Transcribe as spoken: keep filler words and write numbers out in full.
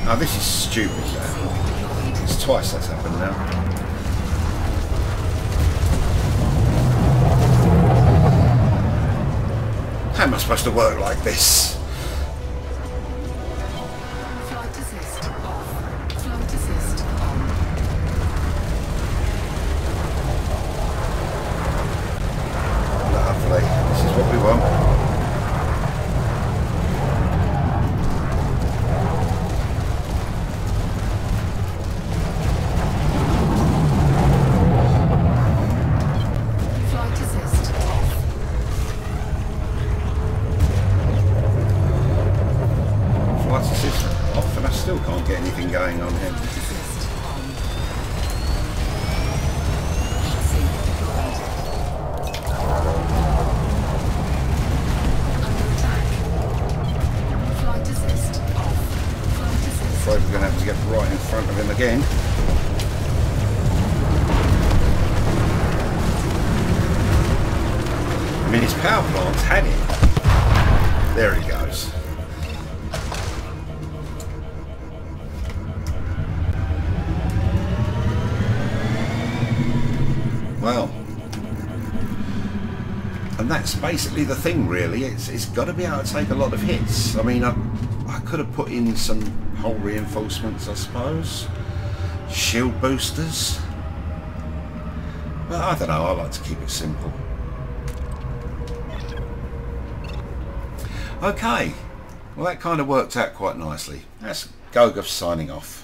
Oh, this is stupid now. It's twice that's happened now. How am I supposed to work like this? Flight assist off. Flight assist on. Lovely. This is what we want. Going on here. Afraid we're going to have to get right in front of him again. I mean, his power plant's had it. There he goes. Well, and that's basically the thing, really. It's it's got to be able to take a lot of hits. I mean, I, I could have put in some hull reinforcements, I suppose, shield boosters, but I don't know. I like to keep it simple. Okay, well that kind of worked out quite nicely. That's GOGATH signing off.